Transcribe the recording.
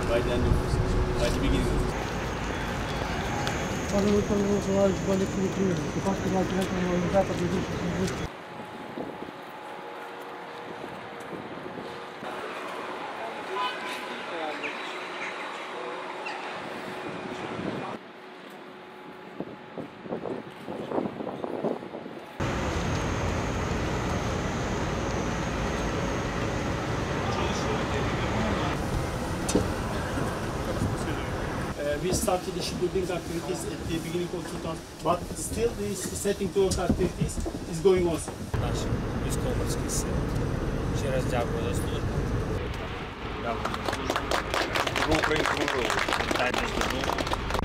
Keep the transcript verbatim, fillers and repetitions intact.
by the end of the season, by the beginning of the season. Quando eu vou lá jogar aqui no Cruzeiro, eu faço que lá direto no lugar para dizer. We started the shipbuilding activities at the beginning of two thousand, but still the setting to work activities is going on. Наш військово-морські сили ще раз дякую за службу. Дякую за службу. Службу українському народу. Вітайте з додому.